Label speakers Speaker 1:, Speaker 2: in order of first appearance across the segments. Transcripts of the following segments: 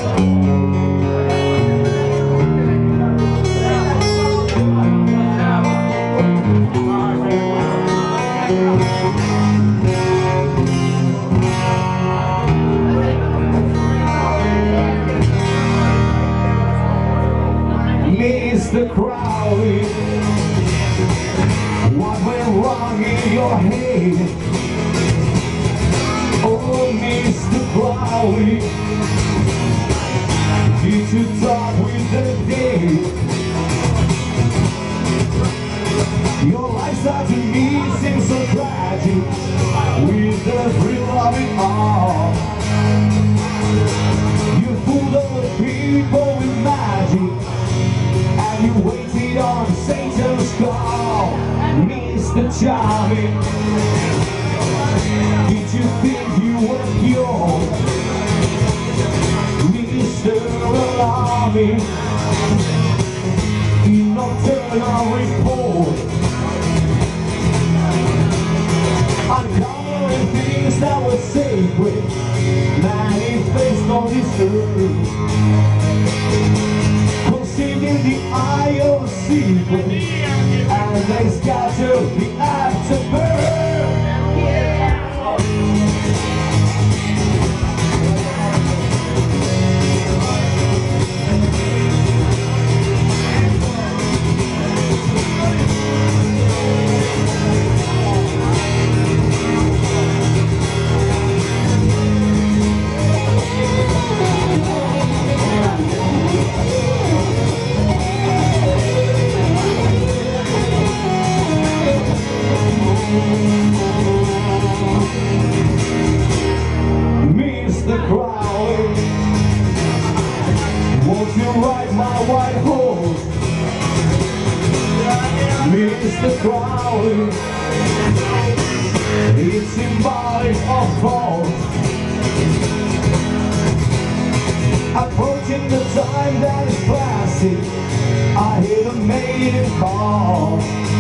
Speaker 1: Mr. Crowley, what went wrong in your head? Oh, Mr. Crowley, did you talk with the dead? Your life started to me seems so tragic, with the thrill of it all. You fooled all the people with magic, and you waited on Satan's call. Mr. Charming, did you think you were pure? Mr. Alarming, in nocturnal report, uncovering things that were sacred, manifest on this earth. Conceived in the eye of a secret, and they scatter the afterbirth. Mr. Crowley, won't you ride my white horse? Mr. Crowley, it's symbolic of fault. Approaching the time that is classic, I hear the maiden call.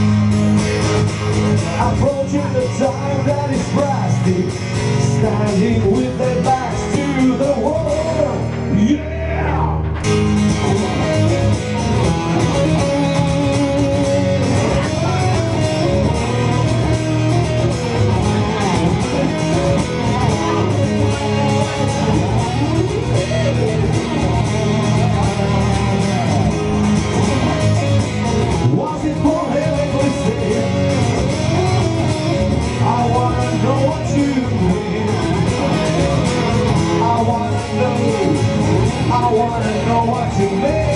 Speaker 1: Approaching the time that is plastic, standing with their backs to the wall. Yeah! Was it for heavenly sake? I wanna know what you mean. I wanna know what you mean.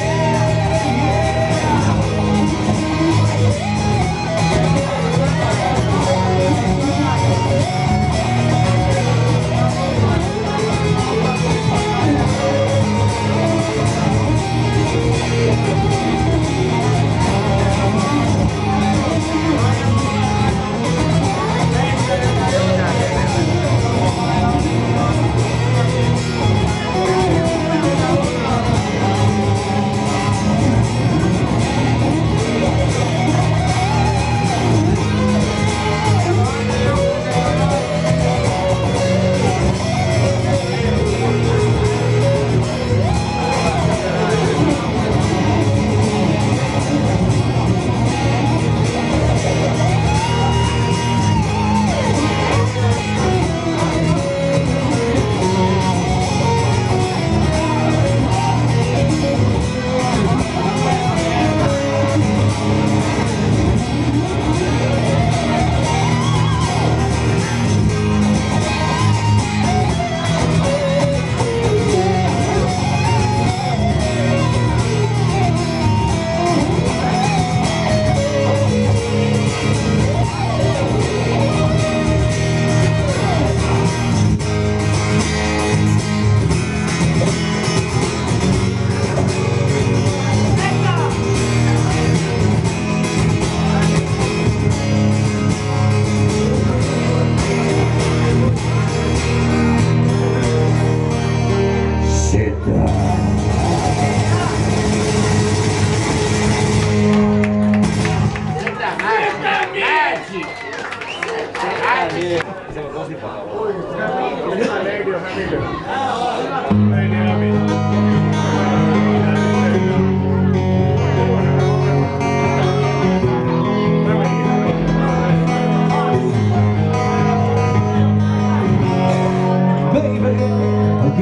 Speaker 2: Radio,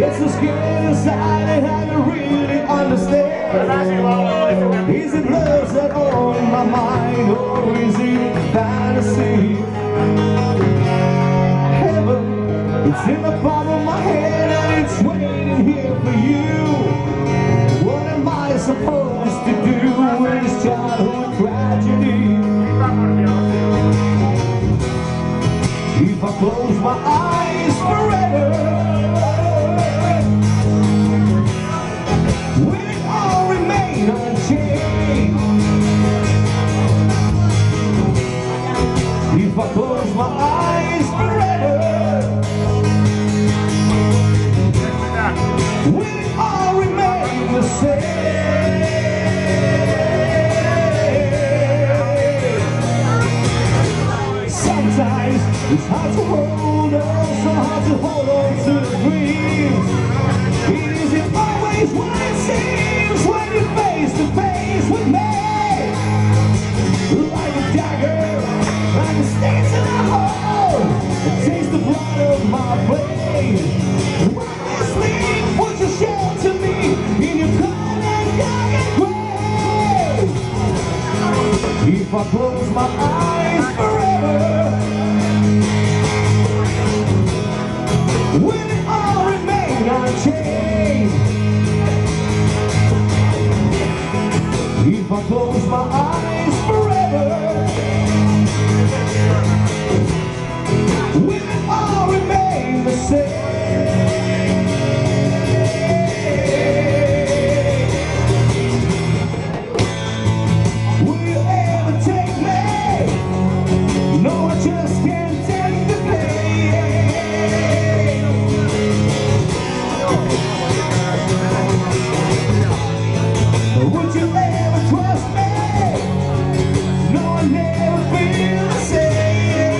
Speaker 1: Get so scared inside and I don't really understand. Is it love that on my mind, or is it fantasy? Heaven, it's in the palm of my hand and it's waiting here for you. What am I supposed to do with this childhood tragedy? If I close my eyes forever, will it all remain unchanged? If I close my eyes forever, will it all remain the same? Sometimes it's hard to hold on, so hard to hold on to the dreams. Is it always what it seems when you're face to face with me? Like a dagger, like a stake to the heart, it takes the blood of my blade. When you sleep, would you shelter me in your cold and dark grave? If I close my eyes forever, will it all remain unchanged? If I close my eyes forever, will it all remain the same? Will you ever take me? No, I just can't take the pain. Would you ever trust me? No, I never feel the same.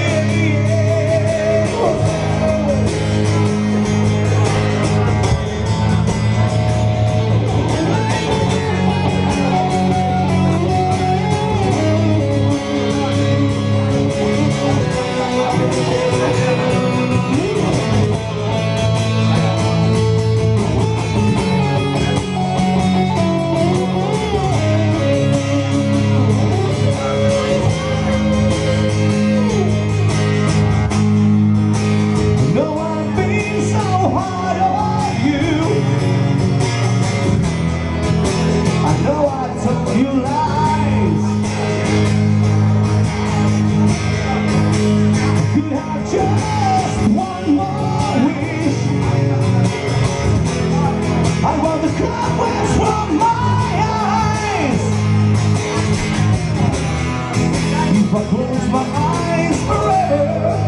Speaker 1: If I close my eyes forever,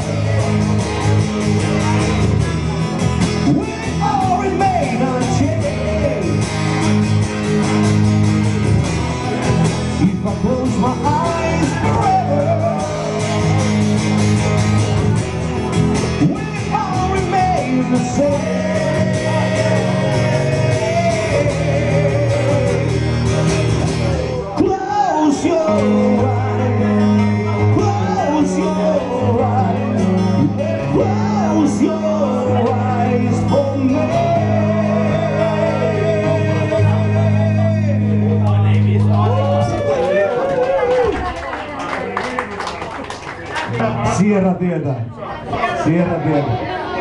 Speaker 1: will it all remain unchanged? If I close my eyes forever, will it all remain the same? Close your eyes, close your eyes, close your eyes for me. Cierra tietä, cierra tietä.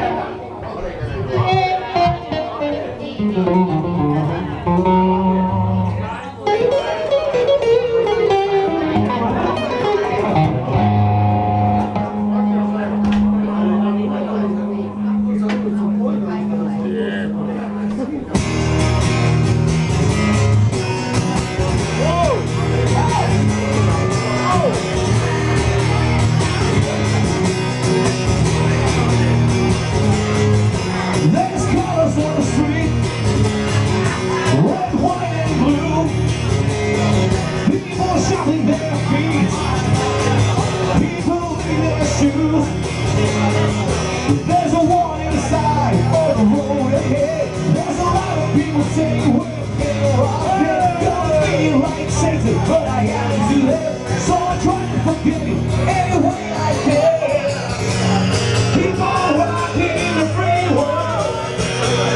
Speaker 1: There's a warning sign on the road ahead. There's a lot of people saying we're gonna feel like Satan, but I am to live, so I try to forgive you any way I can. Keep on rocking in the free world.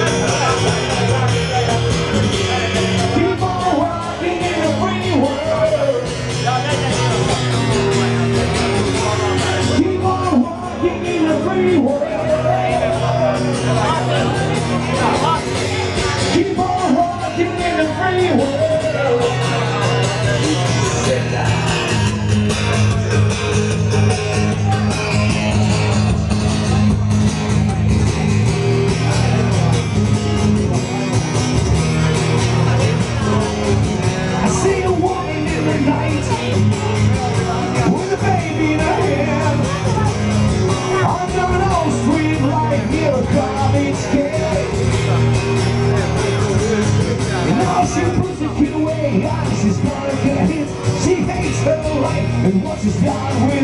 Speaker 1: just not with